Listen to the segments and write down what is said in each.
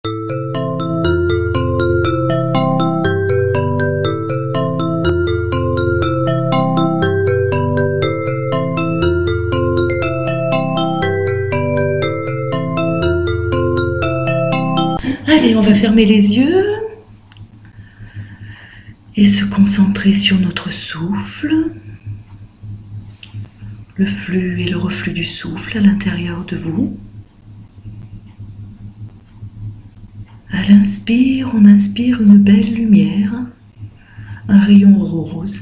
Allez, on va fermer les yeux et se concentrer sur notre souffle, le flux et le reflux du souffle à l'intérieur de vous. À l'inspire, on inspire une belle lumière, un rayon rose.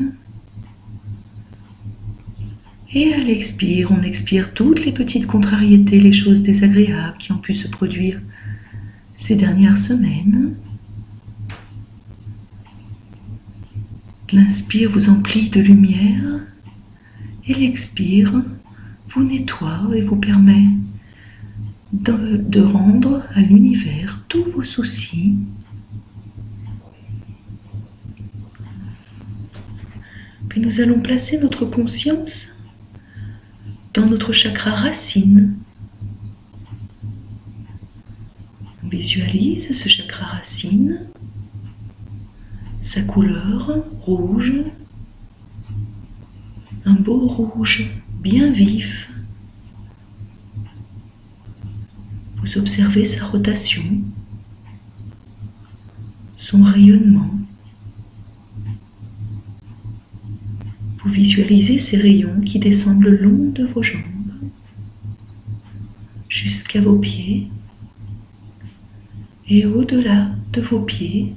Et à l'expire, on expire toutes les petites contrariétés, les choses désagréables qui ont pu se produire ces dernières semaines. L'inspire vous emplit de lumière et l'expire vous nettoie et vous permet de rendre à l'univers tous vos soucis. Puis nous allons placer notre conscience dans notre chakra racine. On visualise ce chakra racine, sa couleur rouge, un beau rouge bien vif. Vous observez sa rotation, son rayonnement. Vous visualisez ces rayons qui descendent le long de vos jambes jusqu'à vos pieds et au-delà de vos pieds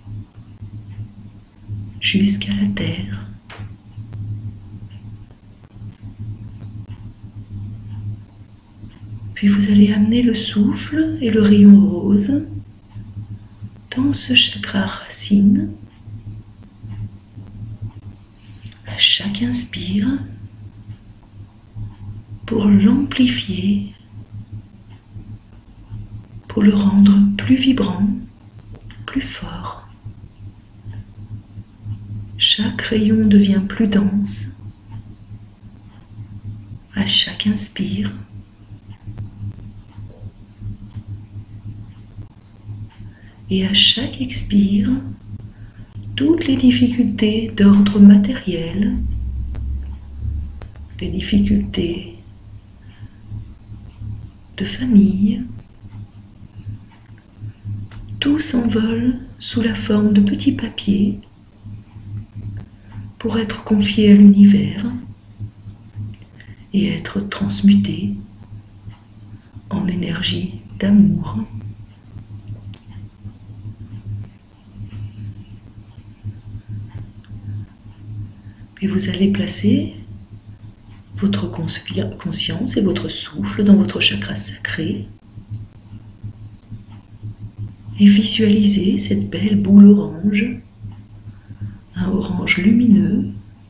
jusqu'à la terre. Puis vous allez amener le souffle et le rayon rose dans ce chakra racine. À chaque inspire, pour l'amplifier, pour le rendre plus vibrant, plus fort. Chaque rayon devient plus dense. À chaque inspire, et à chaque expire, toutes les difficultés d'ordre matériel, les difficultés de famille, tout s'envole sous la forme de petits papiers pour être confié à l'univers et être transmuté en énergie d'amour. Et vous allez placer votre conscience et votre souffle dans votre chakra sacré et visualisez cette belle boule orange, un orange lumineux,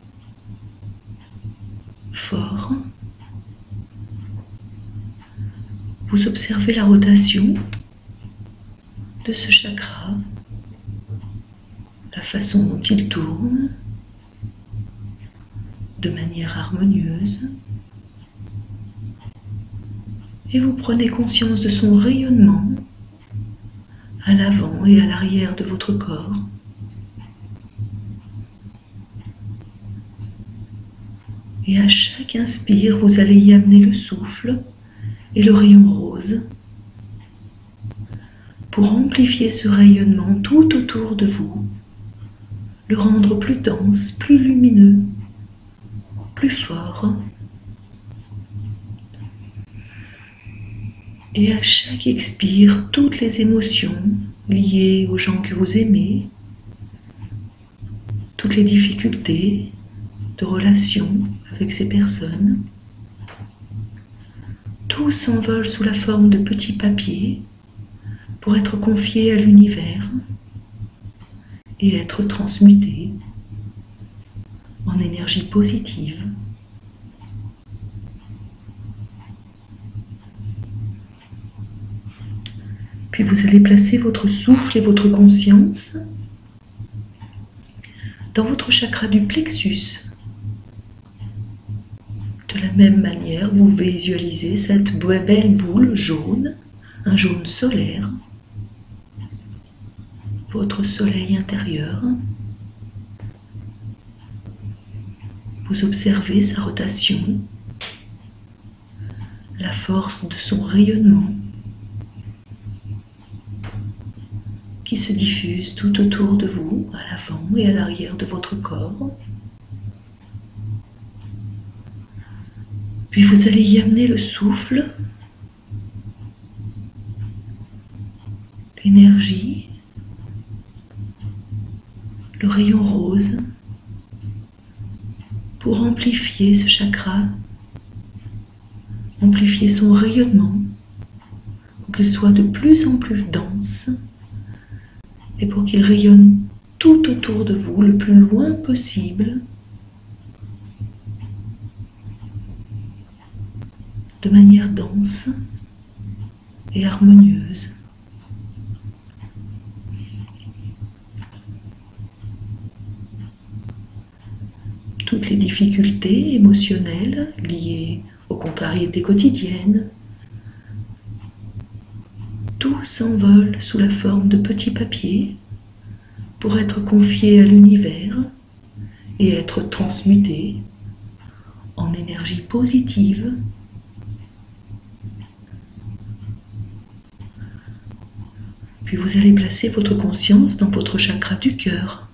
fort. Vous observez la rotation de ce chakra, la façon dont il tourne, de manière harmonieuse, et vous prenez conscience de son rayonnement à l'avant et à l'arrière de votre corps. Et à chaque inspire, vous allez y amener le souffle et le rayon rose pour amplifier ce rayonnement tout autour de vous, le rendre plus dense, plus lumineux, plus fort. Et à chaque expire, toutes les émotions liées aux gens que vous aimez, toutes les difficultés de relation avec ces personnes, tout s'envole sous la forme de petits papiers pour être confié à l'univers et être transmuté en énergie positive. Puis vous allez placer votre souffle et votre conscience dans votre chakra du plexus. De la même manière, vous visualisez cette belle boule jaune, un jaune solaire, votre soleil intérieur. Vous observez sa rotation, la force de son rayonnement qui se diffuse tout autour de vous, à l'avant et à l'arrière de votre corps. Puis vous allez y amener le souffle, l'énergie, le rayon rose, pour amplifier ce chakra, amplifier son rayonnement, pour qu'il soit de plus en plus dense et pour qu'il rayonne tout autour de vous le plus loin possible, de manière dense et harmonieuse. Toutes les difficultés émotionnelles liées aux contrariétés quotidiennes, tout s'envole sous la forme de petits papiers pour être confié à l'univers et être transmuté en énergie positive. Puis vous allez placer votre conscience dans votre chakra du cœur.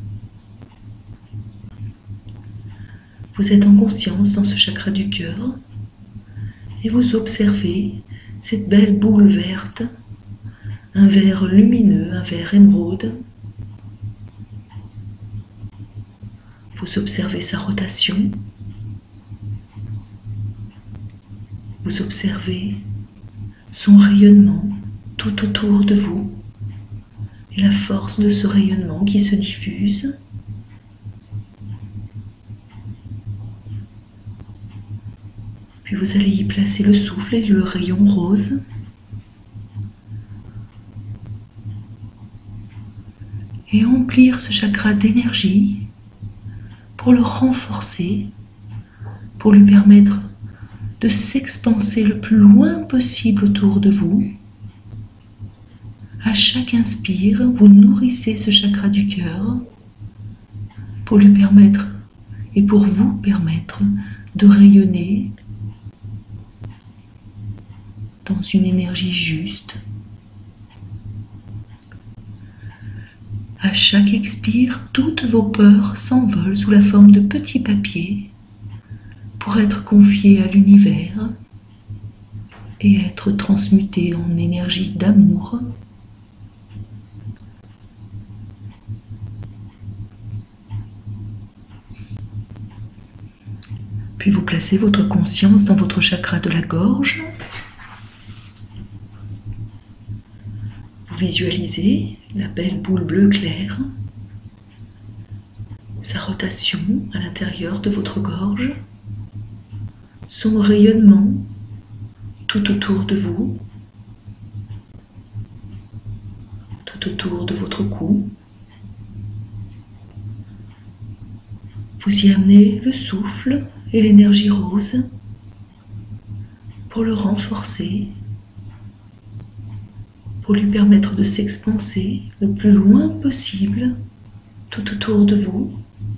Vous êtes en conscience dans ce chakra du cœur et vous observez cette belle boule verte, un vert lumineux, un vert émeraude. Vous observez sa rotation. Vous observez son rayonnement tout autour de vous et la force de ce rayonnement qui se diffuse. Puis vous allez y placer le souffle et le rayon rose. Et emplir ce chakra d'énergie pour le renforcer, pour lui permettre de s'expanser le plus loin possible autour de vous. À chaque inspire, vous nourrissez ce chakra du cœur pour lui permettre et pour vous permettre de rayonner dans une énergie juste. À chaque expire, toutes vos peurs s'envolent sous la forme de petits papiers pour être confiées à l'univers et être transmutées en énergie d'amour. Puis vous placez votre conscience dans votre chakra de la gorge. Vous visualisez la belle boule bleue claire, sa rotation à l'intérieur de votre gorge, son rayonnement tout autour de vous, tout autour de votre cou. Vous y amenez le souffle et l'énergie rose pour le renforcer, pour lui permettre de s'expanser le plus loin possible tout autour de vous.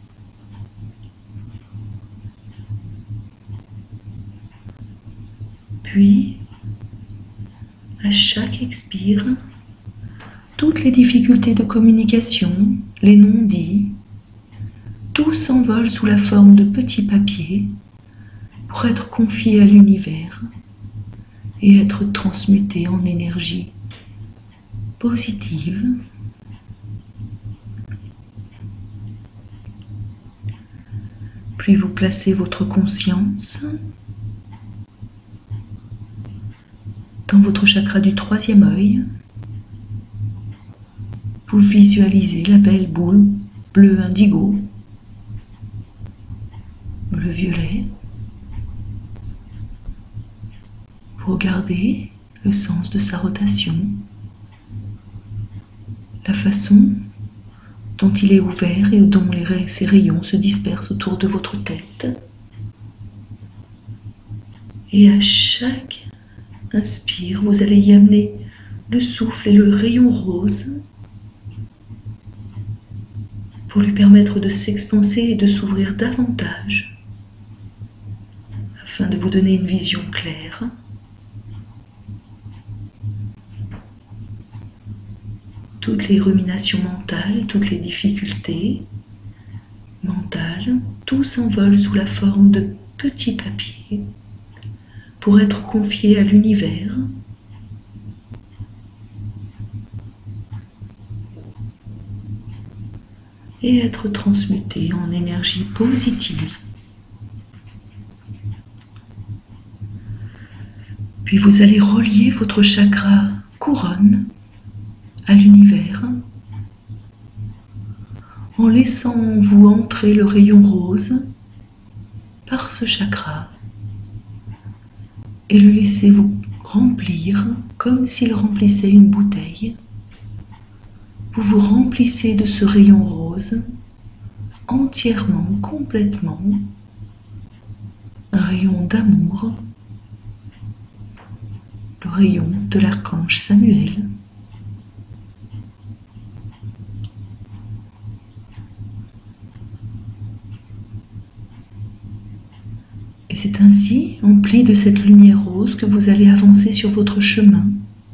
Puis, à chaque expire, toutes les difficultés de communication, les non-dits, tout s'envole sous la forme de petits papiers pour être confié à l'univers et être transmuté en énergie positive. Puis vous placez votre conscience dans votre chakra du troisième œil. Vous visualisez la belle boule bleu indigo, bleu violet. Vous regardez le sens de sa rotation, la façon dont il est ouvert et dont ses rayons se dispersent autour de votre tête. Et à chaque inspire, vous allez y amener le souffle et le rayon rose pour lui permettre de s'expanser et de s'ouvrir davantage afin de vous donner une vision claire. Toutes les ruminations mentales, toutes les difficultés mentales, tout s'envole sous la forme de petits papiers pour être confiés à l'univers et être transmutés en énergie positive. Puis vous allez relier votre chakra couronne à l'univers en laissant en vous entrer le rayon rose par ce chakra et le laisser vous remplir comme s'il remplissait une bouteille. Vous vous remplissez de ce rayon rose entièrement, complètement, un rayon d'amour, le rayon de l'archange Samuel. Et c'est ainsi, empli de cette lumière rose, que vous allez avancer sur votre chemin.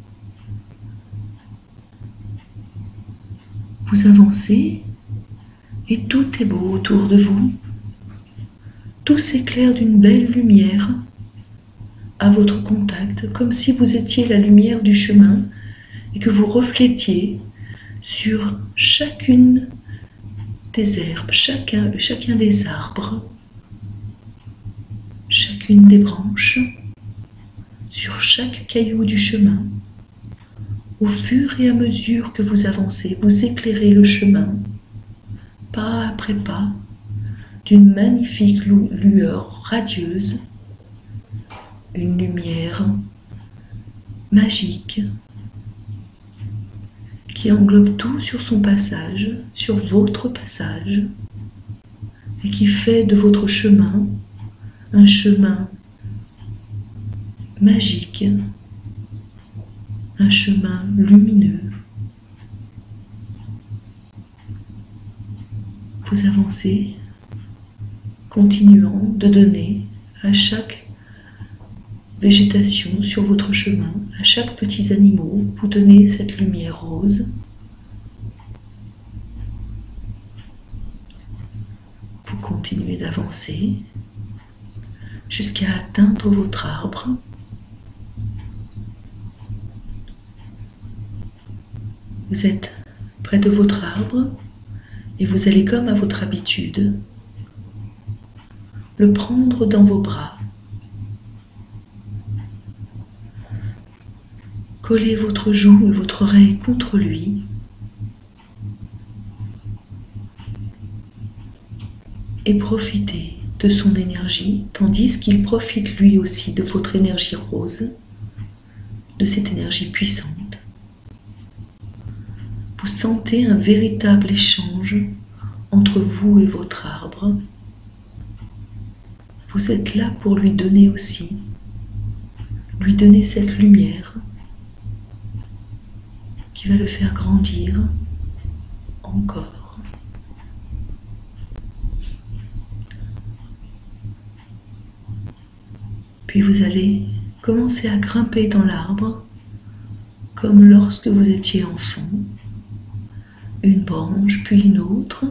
Vous avancez et tout est beau autour de vous. Tout s'éclaire d'une belle lumière à votre contact, comme si vous étiez la lumière du chemin et que vous reflétiez sur chacune des herbes, chacun des arbres, chacune des branches, sur chaque caillou du chemin. Au fur et à mesure que vous avancez, vous éclairez le chemin, pas après pas, d'une magnifique lueur radieuse, une lumière magique qui englobe tout sur son passage, sur votre passage, et qui fait de votre chemin un chemin magique, un chemin lumineux. Vous avancez, continuant de donner à chaque végétation sur votre chemin, à chaque petit animal, vous donnez cette lumière rose. Vous continuez d'avancer jusqu'à atteindre votre arbre. Vous êtes près de votre arbre et vous allez, comme à votre habitude, le prendre dans vos bras. Collez votre joue et votre oreille contre lui et profitez de son énergie, tandis qu'il profite lui aussi de votre énergie rose, de cette énergie puissante. Vous sentez un véritable échange entre vous et votre arbre. Vous êtes là pour lui donner aussi, lui donner cette lumière qui va le faire grandir encore. Puis vous allez commencer à grimper dans l'arbre comme lorsque vous étiez enfant, une branche puis une autre.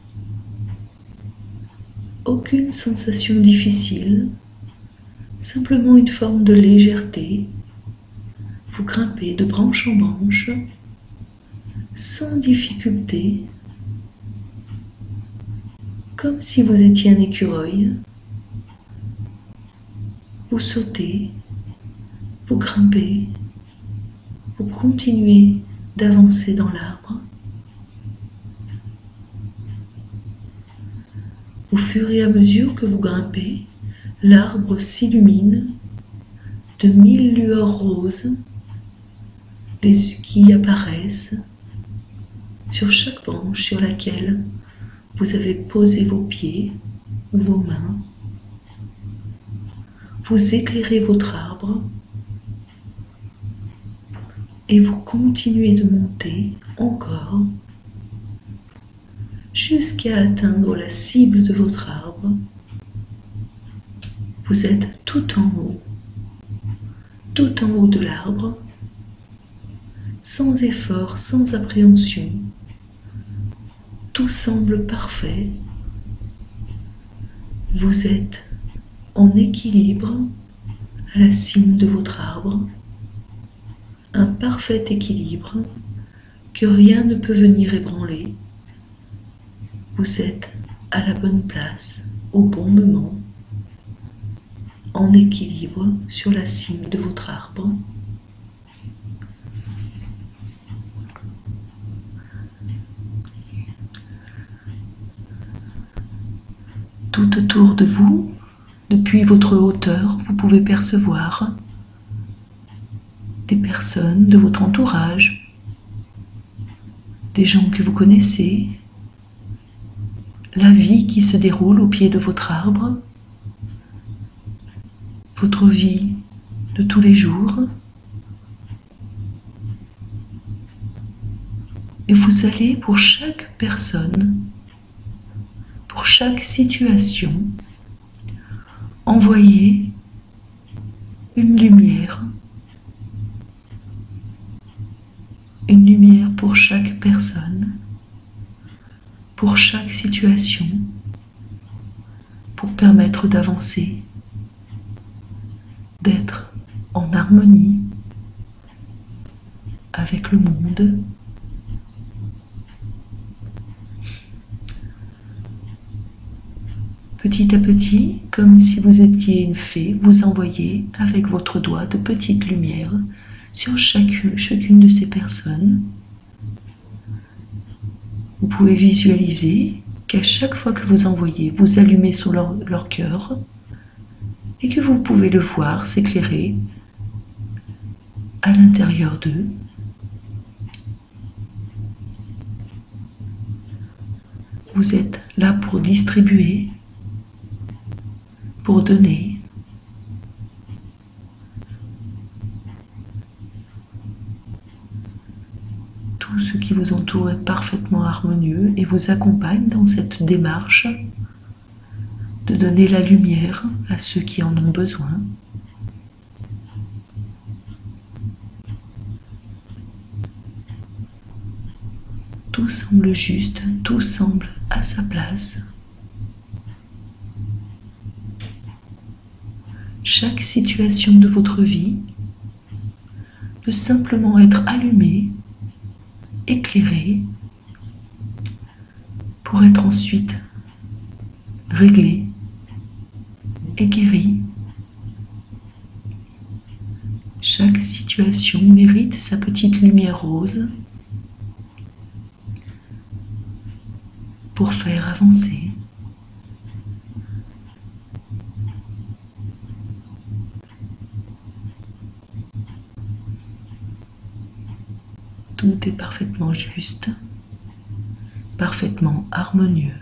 Aucune sensation difficile, simplement une forme de légèreté. Vous grimpez de branche en branche, sans difficulté, comme si vous étiez un écureuil. Vous sautez, vous grimpez, vous continuez d'avancer dans l'arbre. Au fur et à mesure que vous grimpez, l'arbre s'illumine de 1000 lueurs roses qui apparaissent sur chaque branche sur laquelle vous avez posé vos pieds ou vos mains. Vous éclairez votre arbre et vous continuez de monter encore jusqu'à atteindre la cible de votre arbre. Vous êtes tout en haut de l'arbre, sans effort, sans appréhension. Tout semble parfait. Vous êtes en équilibre à la cime de votre arbre, un parfait équilibre que rien ne peut venir ébranler. Vous êtes à la bonne place, au bon moment, en équilibre sur la cime de votre arbre. Tout autour de vous, depuis votre hauteur, vous pouvez percevoir des personnes de votre entourage, des gens que vous connaissez, la vie qui se déroule au pied de votre arbre, votre vie de tous les jours. Et vous allez, pour chaque personne, pour chaque situation, envoyer une lumière pour chaque personne, pour chaque situation, pour permettre d'avancer, d'être en harmonie avec le monde. Petit à petit, comme si vous étiez une fée, vous envoyez avec votre doigt de petites lumières sur chacune de ces personnes. Vous pouvez visualiser qu'à chaque fois que vous envoyez, vous allumez sur leur cœur et que vous pouvez le voir s'éclairer à l'intérieur d'eux. Vous êtes là pour distribuer, pour donner. Tout ce qui vous entoure est parfaitement harmonieux et vous accompagne dans cette démarche de donner la lumière à ceux qui en ont besoin. Tout semble juste, tout semble à sa place. Chaque situation de votre vie peut simplement être allumée, éclairée, pour être ensuite réglée et guérie. Chaque situation mérite sa petite lumière rose pour faire avancer. Tout est parfaitement juste, parfaitement harmonieux.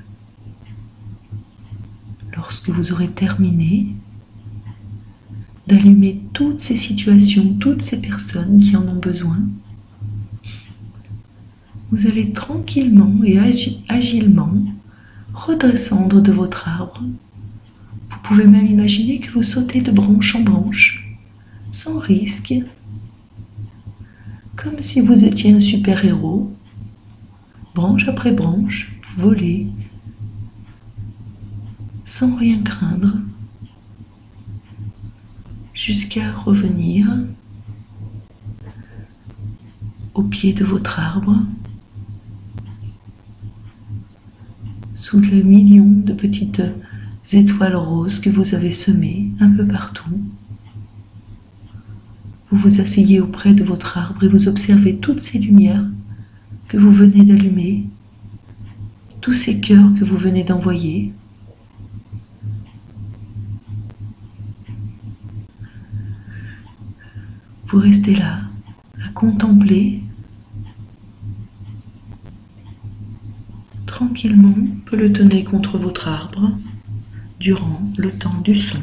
Lorsque vous aurez terminé d'allumer toutes ces situations, toutes ces personnes qui en ont besoin, vous allez tranquillement et agilement redescendre de votre arbre. Vous pouvez même imaginer que vous sautez de branche en branche, sans risque, comme si vous étiez un super-héros, branche après branche, voler, sans rien craindre, jusqu'à revenir au pied de votre arbre, sous le million de petites étoiles roses que vous avez semées un peu partout. Vous vous asseyez auprès de votre arbre et vous observez toutes ces lumières que vous venez d'allumer, tous ces cœurs que vous venez d'envoyer. Vous restez là, à contempler. Tranquillement, pelotonner contre votre arbre durant le temps du son.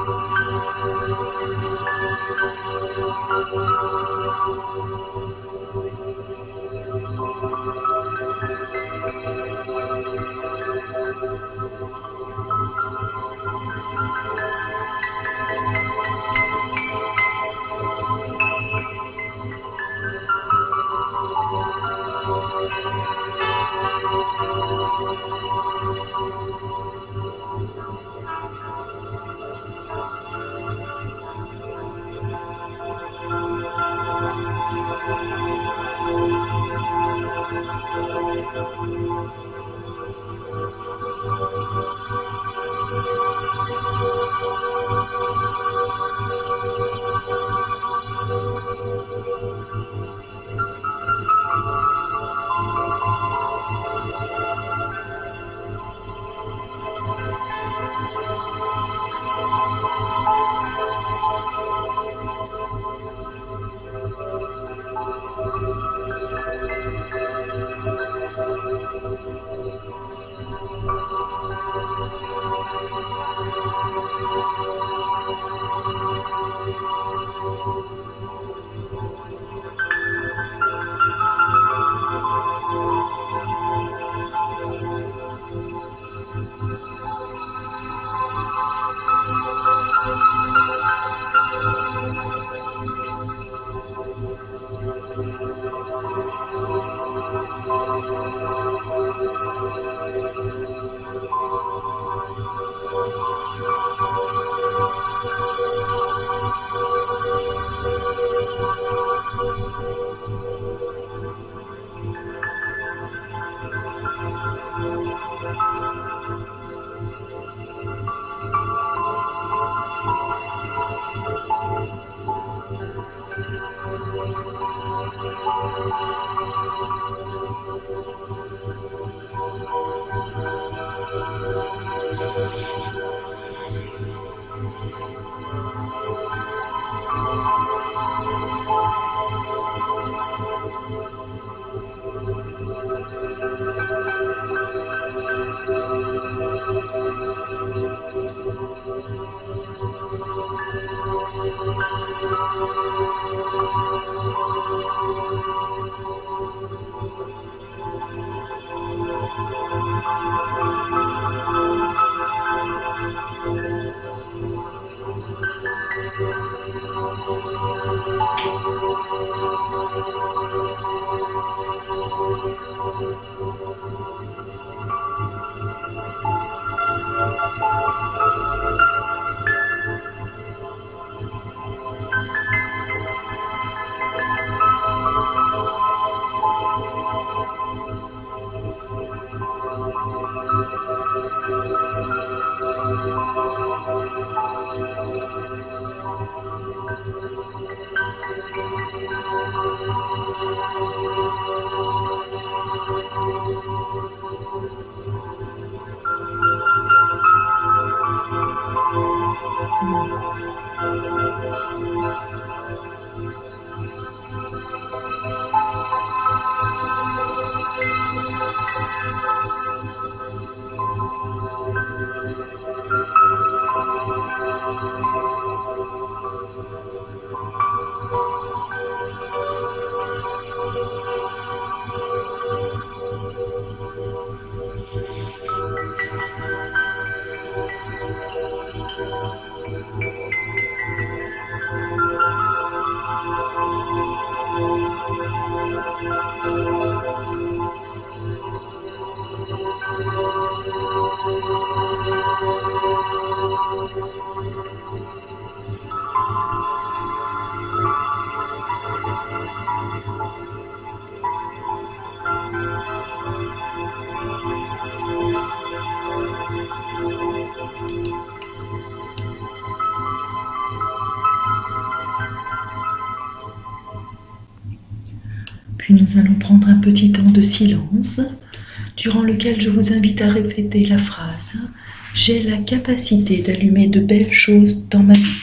Puis nous allons prendre un petit temps de silence, durant lequel je vous invite à répéter la phrase « J'ai la capacité d'allumer de belles choses dans ma vie ».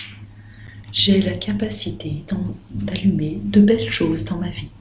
J'ai la capacité d'allumer de belles choses dans ma vie.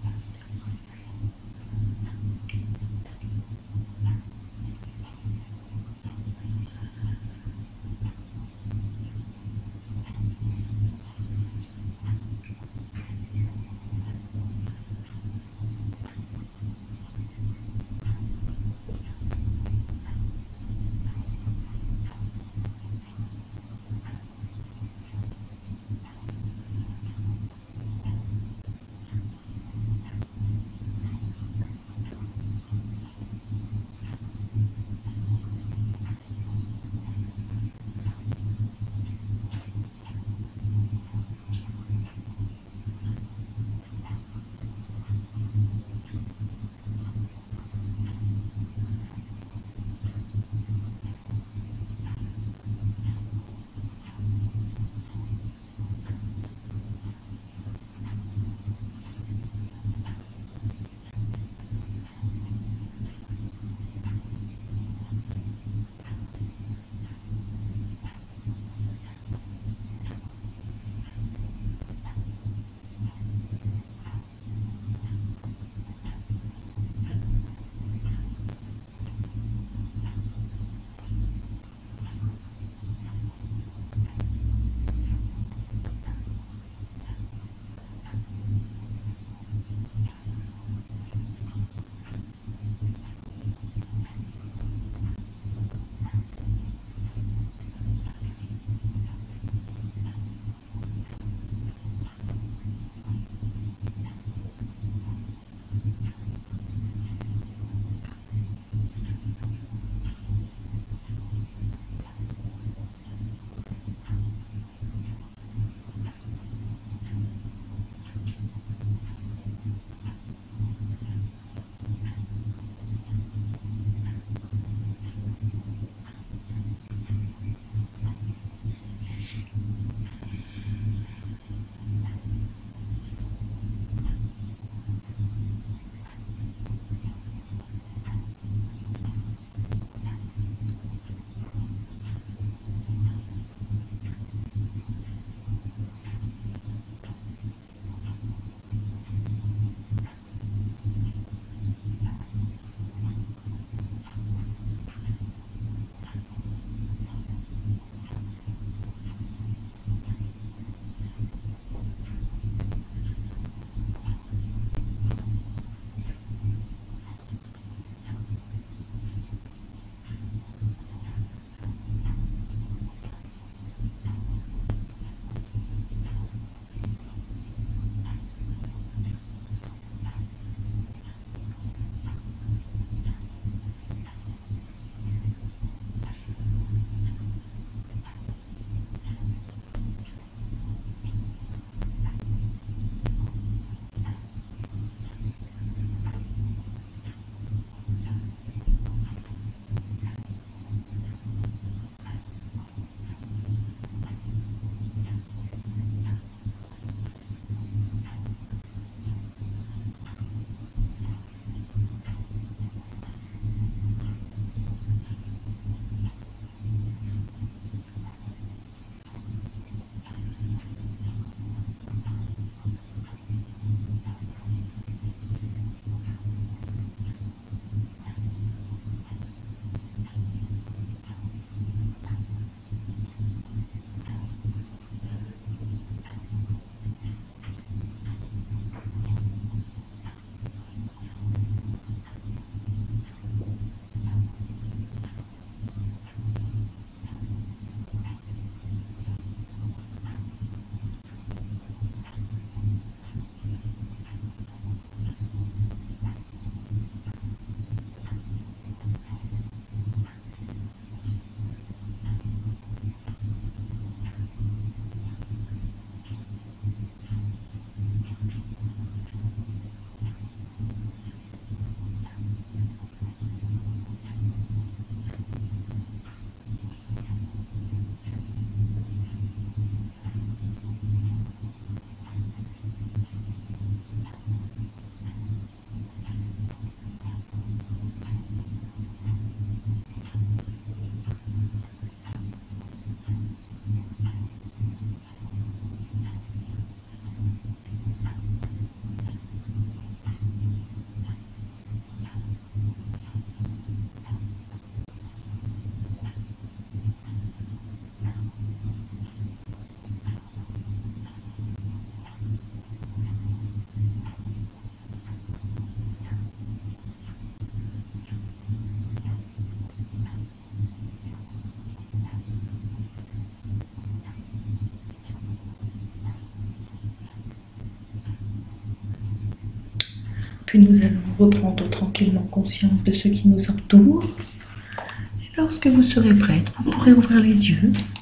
Puis nous allons reprendre tranquillement conscience de ce qui nous entoure. Et lorsque vous serez prête, vous pourrez ouvrir les yeux